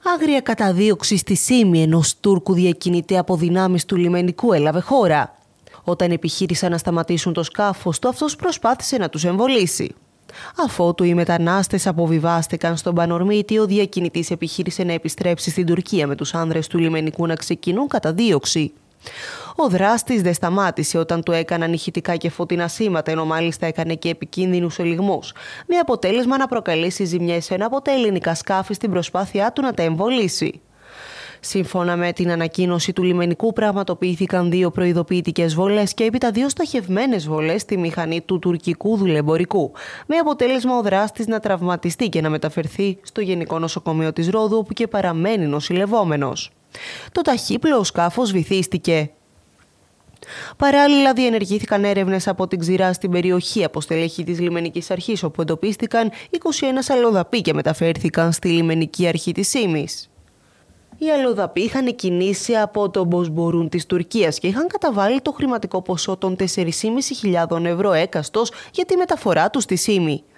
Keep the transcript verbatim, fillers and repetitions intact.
Άγρια καταδίωξη στη Σύμη ενός Τούρκου διακινητή από δυνάμεις του λιμενικού έλαβε χώρα. Όταν επιχείρησαν να σταματήσουν το σκάφος του, αυτός προσπάθησε να τους εμβολήσει. Αφότου οι μετανάστες αποβιβάστηκαν στον Πανορμήτη, ο διακινητής επιχείρησε να επιστρέψει στην Τουρκία με τους άνδρες του λιμενικού να ξεκινούν καταδίωξη. Ο δράστης δεν σταμάτησε όταν του έκαναν ηχητικά και φωτεινά σήματα, ενώ μάλιστα έκανε και επικίνδυνους ελιγμούς, με αποτέλεσμα να προκαλέσει ζημιές σε ένα από τα ελληνικά σκάφη στην προσπάθειά του να τα εμβολήσει. Σύμφωνα με την ανακοίνωση του λιμενικού, πραγματοποιήθηκαν δύο προειδοποιητικές βολές και έπειτα δύο στοχευμένες βολές στη μηχανή του τουρκικού δουλεμπορικού, με αποτέλεσμα ο δράστης να τραυματιστεί και να μεταφερθεί στο Γενικό Νοσοκομείο της Ρόδου, όπου και παραμένει νοσηλευόμενος. Το ταχύπλοο σκάφος βυθίστηκε. Παράλληλα, διενεργήθηκαν έρευνες από την ξηρά στην περιοχή από στελέχη της λιμενικής αρχής, όπου εντοπίστηκαν είκοσι ένα αλλοδαποί και μεταφέρθηκαν στη λιμενική αρχή της Σύμης. Οι αλλοδαποί είχαν κινήσει από το Μποσμπορούν της Τουρκίας και είχαν καταβάλει το χρηματικό ποσό των τεσσερις χιλιάδες πεντακόσια ευρώ έκαστος για τη μεταφορά τους στη Σύμη.